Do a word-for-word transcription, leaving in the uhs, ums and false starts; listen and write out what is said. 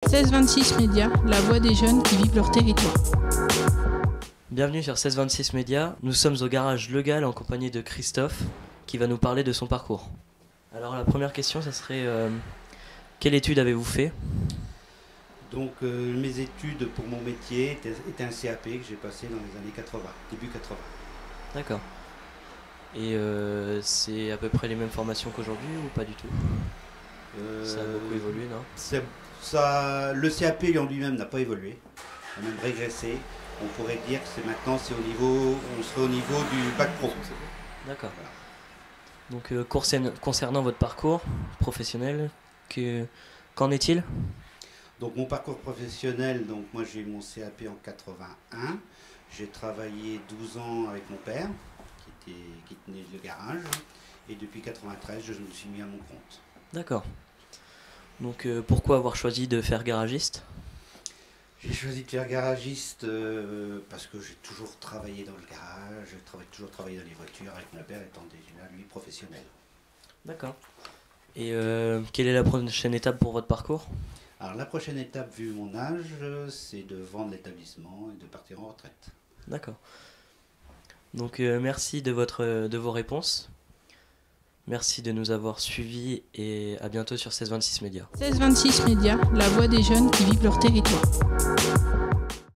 seize vingt-six Médias, la voix des jeunes qui vivent leur territoire. Bienvenue sur seize vingt-six Médias. Nous sommes au garage Le Gall en compagnie de Christophe qui va nous parler de son parcours. Alors la première question, ça serait euh, quelle étude avez-vous fait? Donc euh, mes études pour mon métier étaient, étaient un C A P que j'ai passé dans les années quatre-vingts, début quatre-vingts. D'accord. Et euh, c'est à peu près les mêmes formations qu'aujourd'hui ou pas du tout? Euh, Ça a beaucoup évolué, non? c'est- ça, Le C A P en lui-même n'a pas évolué, il a même régressé. On pourrait dire que c'est maintenant, c'est au niveau, on serait au niveau du bac pro. D'accord. Voilà. Donc euh, concern- concernant votre parcours professionnel, que, qu'en est-il? Donc mon parcours professionnel, donc moi j'ai eu mon C A P en quatre-vingt-un. J'ai travaillé douze ans avec mon père, qui, était, qui tenait le garage. Et depuis quatre-vingt-treize, je me suis mis à mon compte. D'accord. Donc euh, pourquoi avoir choisi de faire garagiste? J'ai choisi de faire garagiste euh, parce que j'ai toujours travaillé dans le garage, j'ai trava- toujours travaillé dans les voitures avec mon père étant déjà lui professionnel. D'accord. Et euh, quelle est la prochaine étape pour votre parcours? Alors la prochaine étape, vu mon âge, euh, c'est de vendre l'établissement et de partir en retraite. D'accord. Donc euh, merci de, votre, de vos réponses. Merci de nous avoir suivis et à bientôt sur seize vingt-six Médias. seize vingt-six Médias, la voix des jeunes qui vivent leur territoire.